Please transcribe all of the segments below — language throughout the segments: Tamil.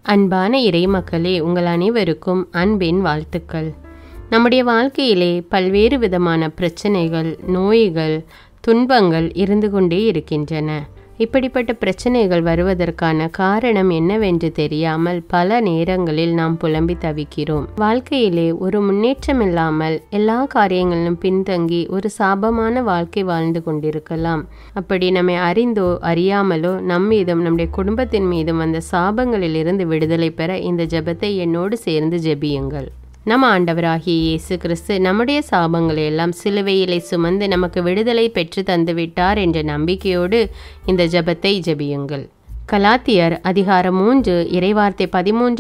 அன்பான இறைமக்களே, உங்கள் அனைவருக்கும் அன்பின் வாழ்த்துக்கள். நம்முடைய வாழ்க்கையிலே பல்வேறு விதமான பிரச்சனைகள், நோய்கள், துன்பங்கள் இருந்து கொண்டே இருக்கின்றன. இப்படிப்பட்ட பிரச்சனைகள் வருவதற்கான காரணம் என்னவென்று தெரியாமல் பல நேரங்களில் நாம் புலம்பி தவிக்கிறோம். வாழ்க்கையிலே ஒரு முன்னேற்றம் இல்லாமல் எல்லா காரியங்களிலும் பின்தங்கி ஒரு சாபமான வாழ்க்கை வாழ்ந்து கொண்டிருக்கலாம். அப்படி நம்மை அறிந்தோ அறியாமலோ நம் மீதும் நம்முடைய குடும்பத்தின் மீதும் வந்த சாபங்களில் இருந்து விடுதலை பெற இந்த ஜெபத்தை என்னோடு சேர்ந்து ஜெபியுங்கள். நம் ஆண்டவராகிய இயேசு கிறிஸ்து நம்முடைய சாபங்களை எல்லாம் சிலுவையிலே சுமந்து நமக்கு விடுதலை பெற்று தந்துவிட்டார் என்ற நம்பிக்கையோடு இந்த ஜெபத்தை ஜெபியுங்கள். கலாத்தியர் அதிகாரம் 3 இறைவார்த்தை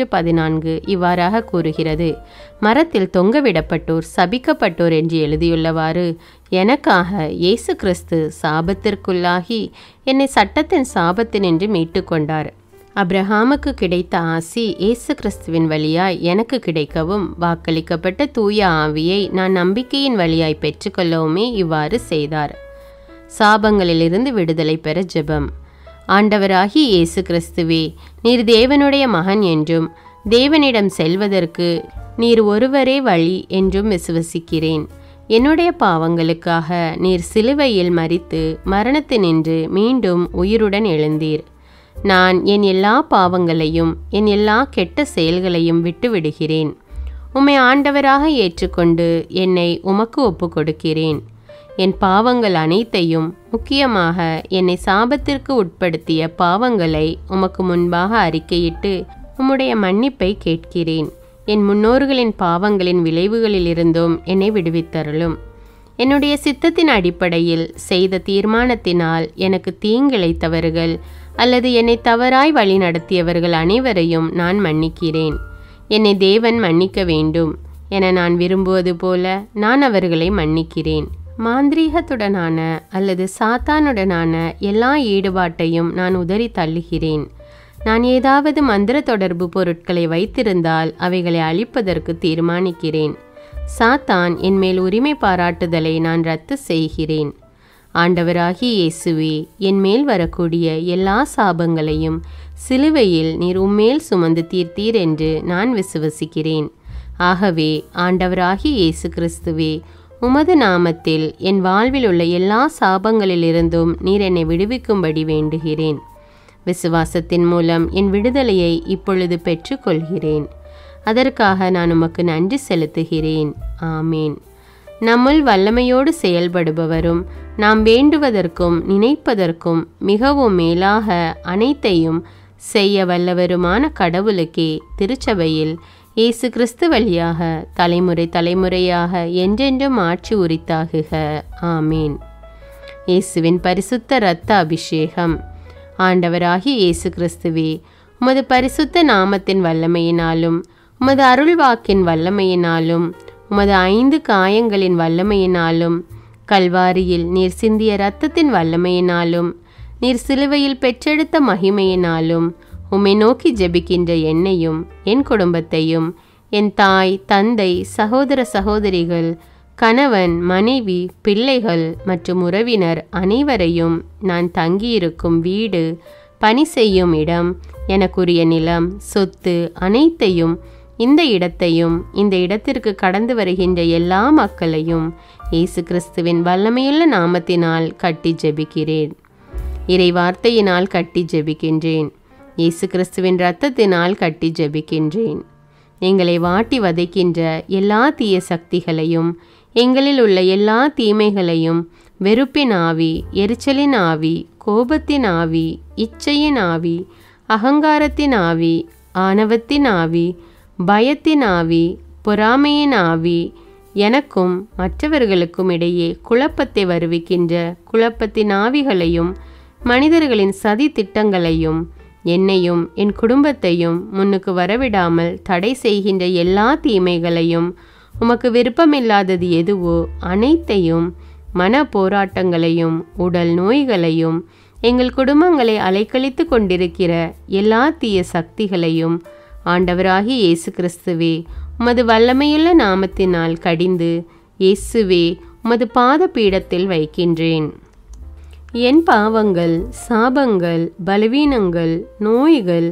13-14 இவ்வாறாக கூறுகிறது: மரத்தில் தொங்கவிடப்பட்டோர் சபிக்கப்பட்டோர் என்று எழுதியுள்ளவாறு எனக்காக இயேசு கிறிஸ்து சாபத்திற்குள்ளாகி என்னை சட்டத்தின் சாபத்தினின்று மீட்டு கொண்டார். அப்ரஹாமுக்கு கிடைத்த ஆசி இயேசு கிறிஸ்துவின் வழியாய் எனக்கு கிடைக்கவும், வாக்களிக்கப்பட்ட தூய ஆவியை நான் நம்பிக்கையின் வழியாய் பெற்றுக்கொள்ளவுமே இவ்வாறு செய்தார். சாபங்களிலிருந்து விடுதலை பெற ஜெபம். ஆண்டவராகி இயேசு கிறிஸ்துவே, நீர் தேவனுடைய மகன் என்றும் தேவனிடம் செல்வதற்கு நீர் ஒருவரே வழி என்றும் விசுவசிக்கிறேன். என்னுடைய பாவங்களுக்காக நீர் சிலுவையில் மரித்து மரணத்தினின்று மீண்டும் உயிருடன் எழுந்தீர். நான் என் எல்லா பாவங்களையும் என் எல்லா கெட்ட செயல்களையும் விட்டு விடுகிறேன். உம்மை ஆண்டவராக ஏற்றுக்கொண்டு என்னை உமக்கு ஒப்பு கொடுக்கிறேன். என் பாவங்கள் அனைத்தையும், முக்கியமாக என்னை சாபத்திற்கு உட்படுத்திய பாவங்களை உமக்கு முன்பாக அறிக்கையிட்டு உம்முடைய மன்னிப்பை கேட்கிறேன். என் முன்னோர்களின் பாவங்களின் விளைவுகளிலிருந்தும் என்னை விடுவித்தருளும். என்னுடைய சித்தத்தின் அடிப்படையில் செய்த தீர்மானத்தினால் எனக்கு தீங்கிழைத்தவர்கள் அல்லது என்னை தவறாய் வழி நடத்தியவர்கள் அனைவரையும் நான் மன்னிக்கிறேன். என்னை தேவன் மன்னிக்க வேண்டும் என நான் விரும்புவது போல நான் அவர்களை மன்னிக்கிறேன். மாந்திரீகத்துடனான அல்லது சாத்தானுடனான எல்லா ஈடுபாட்டையும் நான் உதறி தள்ளுகிறேன். நான் ஏதாவது மந்திர தொடர்பு பொருட்களை வைத்திருந்தால் அவைகளை அழிப்பதற்கு தீர்மானிக்கிறேன். சாத்தான் என்மேல் உரிமை பாராட்டுதலை நான் ரத்து செய்கிறேன். ஆண்டவராகிய இயேசுவே, என் மேல் வரக்கூடிய எல்லா சாபங்களையும் சிலுவையில் நீர் உம்மேல் சுமந்து தீர்த்தீர் என்று நான் விசுவசிக்கிறேன். ஆகவே ஆண்டவராகிய இயேசு கிறிஸ்துவே, உமது நாமத்தில் என் வாழ்வில் உள்ள எல்லா சாபங்களிலிருந்தும் நீர் என்னை விடுவிக்கும்படி வேண்டுகிறேன். விசுவாசத்தின் மூலம் என் விடுதலையை இப்பொழுது பெற்றுக்கொள்கிறேன். அதற்காக நான் உமக்கு நன்றி செலுத்துகிறேன். ஆமேன். நம்முள் வல்லமையோடு செயல்படுபவரும் நாம் வேண்டுவதற்கும் நினைப்பதற்கும் மிகவும் மேலாக அனைத்தையும் செய்ய வல்லவருமான கடவுளுக்கே திருச்சபையில் இயேசு கிறிஸ்து வழியாக தலைமுறை தலைமுறையாக என்றென்றும் ஆட்சி உரித்தாகுக. ஆமீன். இயேசுவின் பரிசுத்த இரத்த அபிஷேகம். ஆண்டவராகிய இயேசு கிறிஸ்துவே, உமது பரிசுத்த நாமத்தின் வல்லமையினாலும் உமது அருள்வாக்கின் வல்லமையினாலும் உமது 5 காயங்களின் வல்லமையினாலும் கல்வாரியில் நீர் சிந்திய இரத்தத்தின் வல்லமையினாலும் நீர் சிலுவையில் பெற்றெடுத்த மகிமையினாலும் உம்மை நோக்கி ஜெபிக்கின்ற என்னையும் என் குடும்பத்தையும், என் தாய் தந்தை சகோதர சகோதரிகள், கணவன் மனைவி பிள்ளைகள் மற்றும் உறவினர் அனைவரையும், நான் தங்கியிருக்கும் வீடு, பணி செய்யும் இடம், எனக்குரிய நிலம், சொத்து அனைத்தையும், இந்த இடத்தையும் இந்த இடத்திற்கு கடந்து வருகின்ற எல்லா மக்களையும் இயேசு கிறிஸ்துவின் வல்லமையுள்ள நாமத்தினால் கட்டி ஜெபிக்கிறேன். இறை வார்த்தையினால் கட்டி ஜெபிக்கின்றேன். இயேசு கிறிஸ்துவின் இரத்தத்தினால் கட்டி ஜெபிக்கின்றேன். எங்களை வாட்டி வதைக்கின்ற எல்லா தீய சக்திகளையும், எங்களில் உள்ள எல்லா தீமைகளையும், வெறுப்பின் ஆவி, எரிச்சலின் ஆவி, கோபத்தின் ஆவி, இச்சையின் ஆவி, அகங்காரத்தின் ஆவி, ஆணவத்தின் ஆவி, பயத்தின் ஆவி, பொறாமையின் ஆவி, எனக்கும் மற்றவர்களுக்கும் இடையே குழப்பத்தை வருவிக்கின்ற குழப்பத்தின் ஆவிகளையும், மனிதர்களின் சதி திட்டங்களையும், என்னையும் என் குடும்பத்தையும் முன்னுக்கு வரவிடாமல் தடை செய்கின்ற எல்லா தீமைகளையும், உமக்கு விருப்பமில்லாதது எதுவோ அனைத்தையும், மன போராட்டங்களையும், உடல் நோய்களையும், எங்கள் குடும்பங்களை அலைக்கழித்து கொண்டிருக்கிற எல்லா தீய சக்திகளையும் ஆண்டவராகிய இயேசு கிறிஸ்துவே, உமது வல்லமையுள்ள நாமத்தினால் கடிந்து இயேசுவே உமது பாத பீடத்தில் வைக்கின்றேன். என் பாவங்கள், சாபங்கள், பலவீனங்கள், நோய்கள்,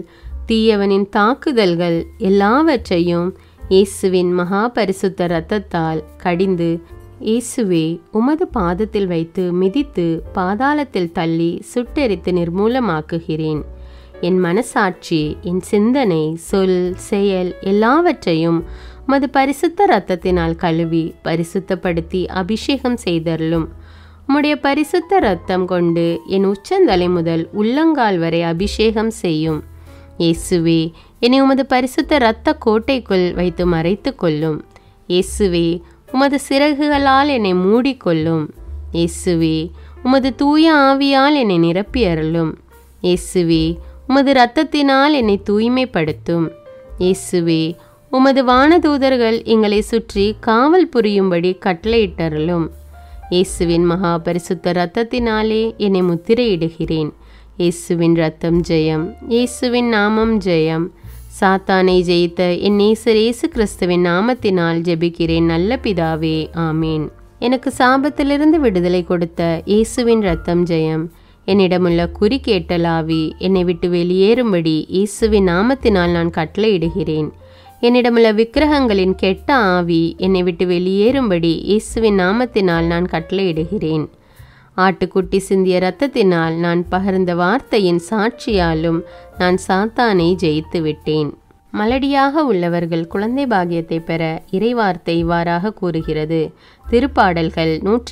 தீயவனின் தாக்குதல்கள் எல்லாவற்றையும் இயேசுவின் மகா பரிசுத்த இரத்தத்தால் கடிந்து, இயேசுவே உமது பாதத்தில் வைத்து மிதித்து பாதாளத்தில் தள்ளி சுட்டெரித்து நிர்மூலமாக்குகிறேன். என் மனசாட்சி, என் சிந்தனை, சொல், செயல் எல்லாவற்றையும் உமது பரிசுத்த இரத்தத்தினால் கழுவி பரிசுத்தப்படுத்தி அபிஷேகம் செய்தருளும். உம்முடைய பரிசுத்த இரத்தம் கொண்டு என் உச்சந்தலை முதல் உள்ளங்கால் வரை அபிஷேகம் செய்யும். இயேசுவே என்னை உமது பரிசுத்த இரத்த கோட்டைக்குள் வைத்து மறைத்து கொள்ளும். இயேசுவே உமது சிறகுகளால் என்னை மூடிக்கொள்ளும். இயேசுவே உமது தூய ஆவியால் என்னை நிரப்பி அருளும். இயேசுவே உமது இரத்தத்தினால் என்னை தூய்மைப்படுத்தும். இயேசுவே உமது வானதூதர்கள் எங்களை சுற்றி காவல் புரியும்படி கட்டளையிட்டருளும். இயேசுவின் மகா பரிசுத்த இரத்தத்தினாலே என்னை முத்திரையிடுகிறேன். இயேசுவின் இரத்தம் ஜெயம். இயேசுவின் நாமம் ஜெயம். சாத்தானை ஜெயித்த என் நேசர் இயேசு கிறிஸ்துவின் நாமத்தினால் ஜெபிக்கிறேன் நல்ல பிதாவே, ஆமேன். எனக்கு சாபத்திலிருந்து விடுதலை கொடுத்த இயேசுவின் இரத்தம் ஜெயம். என்னிடமுள்ள குறிக்கேட்டலாவி என்னை விட்டு வெளியேறும்படி இயேசுவின் நாமத்தினால் நான் கட்டளையிடுகிறேன். என்னிடமுள்ள விக்கிரகங்களின் கெட்ட ஆவி என்னை விட்டு வெளியேறும்படி இயேசுவின் நாமத்தினால் நான் கட்டளையிடுகிறேன். ஆட்டுக்குட்டி சிந்திய இரத்தத்தினால் நான் பகிர்ந்த வார்த்தையின் சாட்சியாலும் நான் சாத்தானை ஜெயித்து விட்டேன். மலடியாக உள்ளவர்கள் குழந்தை பாக்கியத்தை பெற இறைவார்த்தை இவ்வாறாக கூறுகிறது. திருப்பாடல்கள்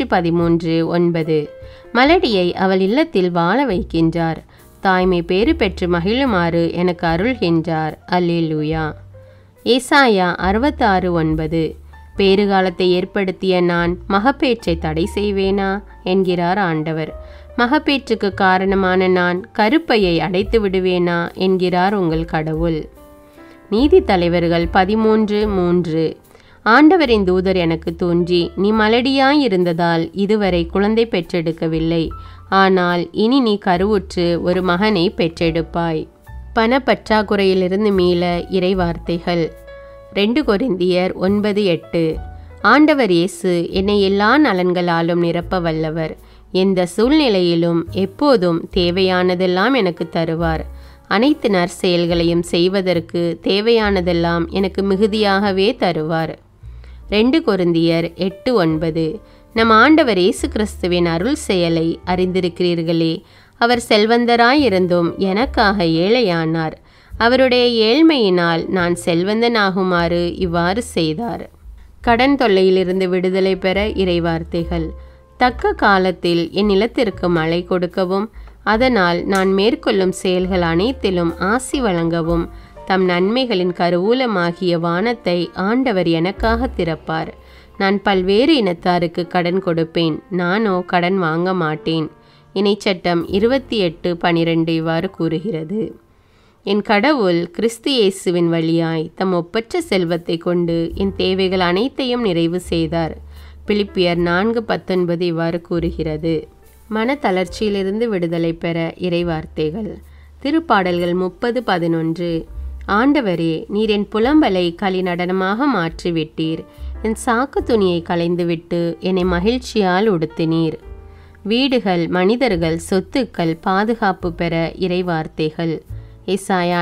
113:9. மலடியை அவள் இல்லத்தில் வாழ வைக்கின்றார். தாய்மை பேறு பெற்று மகிழுமாறு எனக்கு அருள்கின்றார். அல்லேலூயா. ஏசாயா 66:9. பேறுகாலத்தை ஏற்படுத்திய நான் மகப்பேற்றை தடை செய்வேனா என்கிறார் ஆண்டவர். மகப்பேற்றுக்கு காரணமான நான் கருப்பையை அடைத்து விடுவேனா என்கிறார் உங்கள் கடவுள். நீதித்தலைவர்கள் 13:3. ஆண்டவரின் தூதர் எனக்கு தோன்றி, நீ மலடியாயிருந்ததால் இதுவரை குழந்தை பெற்றெடுக்கவில்லை. ஆனால் இனி நீ கருவுற்று ஒரு மகனை பெற்றெடுப்பாய். பணப்பற்றாக்குறையிலிருந்து மீள இறைவார்த்தைகள். 2 கொரிந்தியர் 9:8. ஆண்டவர் இயேசு என்னை எல்லா நலன்களாலும் நிரப்ப வல்லவர். எந்த சூழ்நிலையிலும் எப்போதும் தேவையானதெல்லாம் எனக்கு தருவார். அனைத்து நற்செயல்களையும் செய்வதற்கு தேவையானதெல்லாம் எனக்கு மிகுதியாகவே தருவார். 2 கொரிந்தியர் 8:9. நம் ஆண்டவர் இயேசு கிறிஸ்துவின் அருள் செயலை அறிந்திருக்கிறீர்களே. அவர் செல்வந்தராயிருந்தும் எனக்காக ஏழையானார். அவருடைய ஏழ்மையினால் நான் செல்வந்தனாகுமாறு இவ்வாறு செய்தார். கடன் தொல்லையிலிருந்து விடுதலை பெற இறைவார்த்தைகள். தக்க காலத்தில் என் நிலத்திற்கு மழை கொடுக்கவும், அதனால் நான் மேற்கொள்ளும் செயல்கள் அனைத்திலும் ஆசி வழங்கவும் தம் நன்மைகளின் கருவூலமாகிய வானத்தை ஆண்டவர் எனக்காக திறப்பார். நான் பல்வேறு இனத்தாருக்கு கடன் கொடுப்பேன், நானோ கடன் வாங்க மாட்டேன். இணைச்சட்டம் 28:12 இவ்வாறு கூறுகிறது. என் கடவுள் கிறிஸ்து இயேசுவின் வழியாய் தம் ஒப்பற்ற செல்வத்தை கொண்டு என் தேவைகள் அனைத்தையும் நிறைவு செய்தார். பிலிப்பியர் 4:19 இவ்வாறு கூறுகிறது. மனத்தளர்ச்சியிலிருந்து விடுதலை பெற இறைவார்த்தைகள். திருப்பாடல்கள் 30:11. ஆண்டவரே, நீர் என் புலம்பலை களி நடனமாக மாற்றிவிட்டீர். என் சாக்கு துணியை களைந்துவிட்டு என்னை மகிழ்ச்சியால் உடுத்தினீர். வீடுகள், மனிதர்கள், சொத்துக்கள் பாதுகாப்பு பெற இறைவார்த்தைகள். ஏசாயா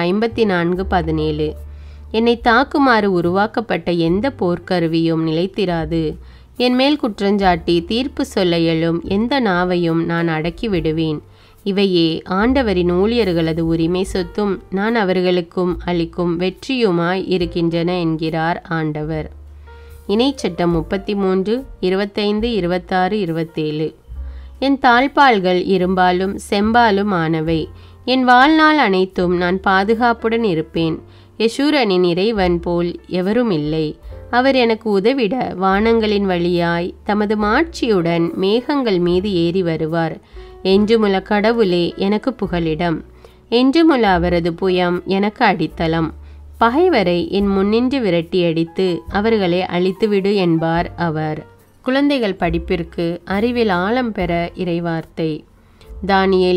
54:17. என்னை தாக்குமாறு உருவாக்கப்பட்ட எந்த போர்க்கருவியும் நிலைத்திராது. என் மேல் குற்றஞ்சாட்டி தீர்ப்பு சொல்ல எழும் எந்த நாவையும் நான் அடக்கி விடுவேன். இவையே ஆண்டவரின் ஊழியர்களது உரிமை சொத்தும் நான் அவர்களுக்கும் அளிக்கும் வெற்றியுமாய் இருக்கின்றன என்கிறார் ஆண்டவர். இணைச்சட்டம் 33, 25, 26, 27. என் தாழ்பால்கள் இரும்பாலும் செம்பாலும் ஆனவை. என் வாழ்நாள் அனைத்தும் நான் பாதுகாப்புடன் இருப்பேன். யெஷூரனின் இறைவன் போல் எவரும் இல்லை. அவர் எனக்கு உதவிட வானங்களின் வழியாய் தமது மாட்சியுடன் மேகங்கள் மீது ஏறி வருவார். என்றுமுள்ள கடவுளே எனக்கு புகலிடம். என்றுமுள்ள அவரது புயம் எனக்கு அடித்தளம். பகைவரை என் முன்னின்று விரட்டியடித்து அவர்களை அழித்துவிடு என்பார் அவர். குழந்தைகள் படிப்பிற்கு அறிவில் ஆழம் பெற இறைவார்த்தை. தானியேல்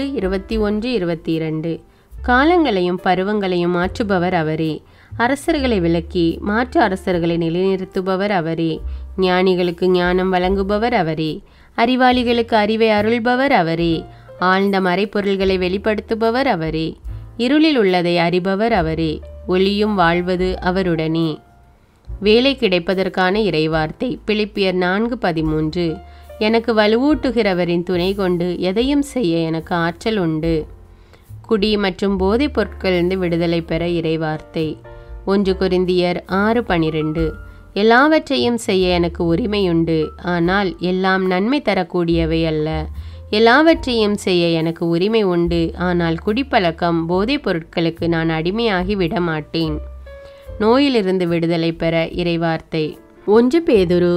2:21-22. காலங்களையும் பருவங்களையும் மாற்றுபவர் அவரே. அரசர்களை விலக்கி மாற்று அரசர்களை நிலைநிறுத்துபவர் அவரே. ஞானிகளுக்கு ஞானம் வழங்குபவர் அவரே. அறிவாளிகளுக்கு அறிவை அருள்பவர் அவரே. ஆழ்ந்த மறைப்பொருள்களை வெளிப்படுத்துபவர் அவரே. இருளில் உள்ளதை அறிபவர் அவரே, ஒளியும் வாழ்வது அவருடனே. வேலை கிடைப்பதற்கான இறைவார்த்தை பிலிப்பியர் 4:13. எனக்கு வலுவூட்டுகிறவரின் துணை கொண்டு எதையும் செய்ய எனக்கு ஆற்றல் உண்டு. குடி மற்றும் போதைப் பொருட்களிலிருந்து விடுதலை பெற இறைவார்த்தை 1 கொரிந்தியர் 6:12. எல்லாவற்றையும் செய்ய எனக்கு உரிமையுண்டு, ஆனால் எல்லாம் நன்மை தரக்கூடியவை அல்ல. எல்லாவற்றையும் செய்ய எனக்கு உரிமை உண்டு, ஆனால் குடிப்பழக்கம் போதைப் பொருட்களுக்கு நான் அடிமையாகி விட மாட்டேன். நோயிலிருந்து விடுதலை பெற இறைவார்த்தை 1 பேதுரு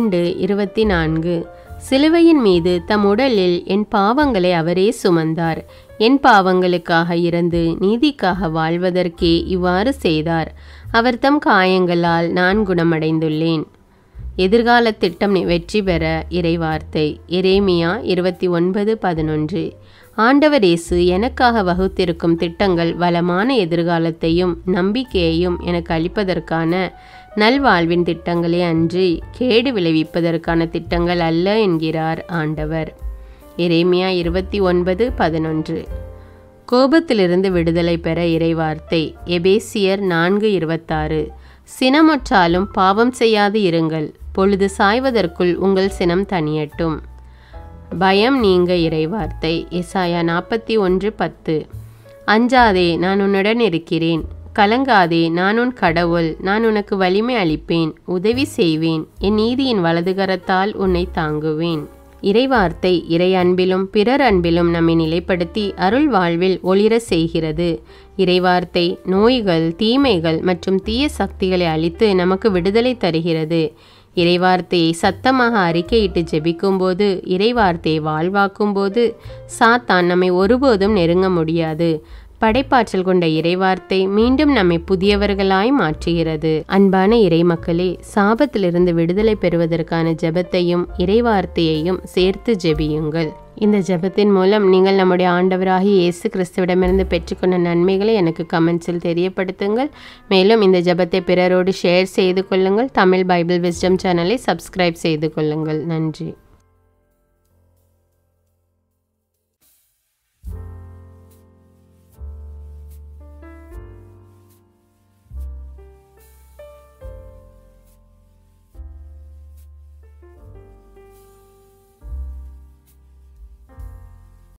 2:24. சிலுவையின் மீது தம் உடலில் என் பாவங்களை அவரே சுமந்தார். என் பாவங்களுக்காக இறந்து நீதிக்காக வாழ்வதற்கே இவ்வாறு செய்தார். அவர் தம் காயங்களால் நான் குணமடைந்துள்ளேன். எதிர்கால திட்டம் வெற்றி பெற இறைவார்த்தை எரேமியா 29:11. ஆண்டவர் இயேசு எனக்காக வகுத்திருக்கும் திட்டங்கள் வளமான எதிர்காலத்தையும் நம்பிக்கையையும் எனக்கு அளிப்பதற்கான நல்வாழ்வின் திட்டங்களே அன்றி கேடு விளைவிப்பதற்கான திட்டங்கள் அல்ல என்கிறார் ஆண்டவர். எரேமியா 29:11. கோபத்திலிருந்து விடுதலை பெற இறைவார்த்தை எபேசியர் 4:26. சினமுற்றாலும் பாவம் செய்யாது இருங்கள், பொழுது சாய்வதற்குள் உங்கள் சினம் தணியட்டும். பயம் நீங்க இறைவார்த்தை எசாயா 41:10. அஞ்சாதே, நான் உன்னுடன் இருக்கிறேன். கலங்காதே, நான் உன் கடவுள். நான் உனக்கு வலிமை அளிப்பேன், உதவி செய்வேன். என் நீதியின் வலதுகரத்தால் உன்னை தாங்குவேன். இறைவார்த்தை இறை அன்பிலும் பிறர் அன்பிலும் நம்மை நிலைப்படுத்தி அருள் வாழ்வில் ஒளிர செய்கிறது. இறைவார்த்தை நோய்கள், தீமைகள் மற்றும் தீய சக்திகளை அழித்து நமக்கு விடுதலை தருகிறது. இறைவார்த்தையை சத்தமாக அறிக்கையிட்டு ஜெபிக்கும்போது, இறைவார்த்தையை வாழ்வாக்கும்போது சாத்தான் நம்மை ஒருபோதும் நெருங்க முடியாது. படைப்பாற்றல் கொண்ட இறைவார்த்தை மீண்டும் நம்மை புதியவர்களாய் மாற்றுகிறது. அன்பான இறைமக்களே, சாபத்திலிருந்து விடுதலை பெறுவதற்கான ஜெபத்தையும் இறைவார்த்தையையும் சேர்த்து ஜெபியுங்கள். இந்த ஜெபத்தின் மூலம் நீங்கள் நம்முடைய ஆண்டவராகிய இயேசு கிறிஸ்துவிடமிருந்து பெற்றுக்கொண்ட நன்மைகளை எனக்கு கமெண்ட்ஸில் தெரியப்படுத்துங்கள். மேலும் இந்த ஜெபத்தை பிறரோடு ஷேர் செய்து கொள்ளுங்கள். தமிழ் பைபிள் விஸ்டம் சேனலை சப்ஸ்கிரைப் செய்து கொள்ளுங்கள். நன்றி.